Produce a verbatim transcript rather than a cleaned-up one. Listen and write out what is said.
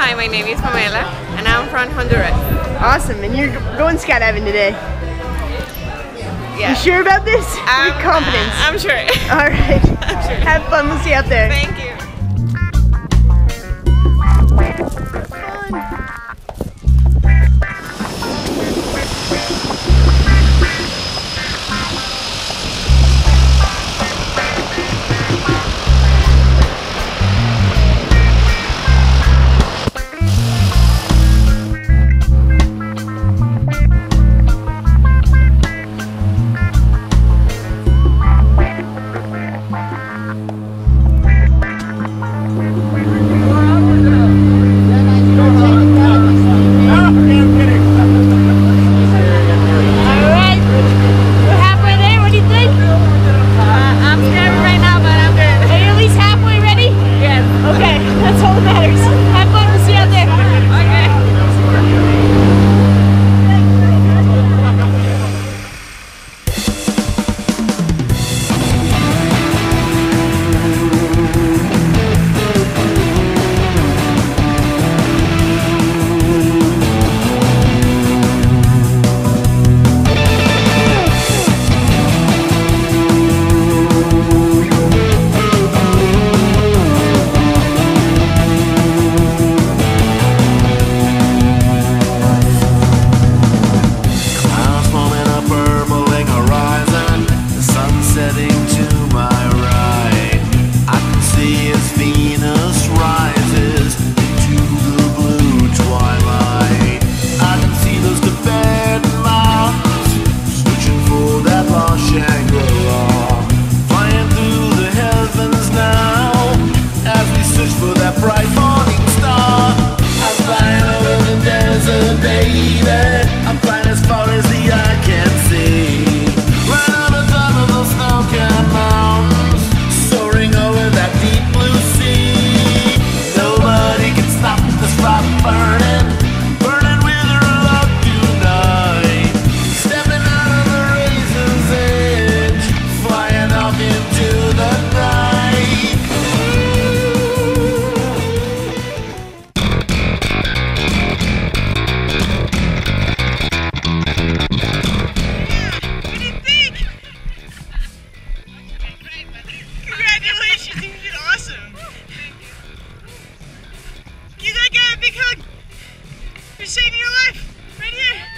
Hi, my name is Pamela, and I'm from Honduras. Awesome, and you're going skydiving today. Yeah. You sure about this? Um, With confidence. Uh, I'm sure. All right. I'm sure. Have fun. We'll see you out there. Thank you. You're saving your life right here.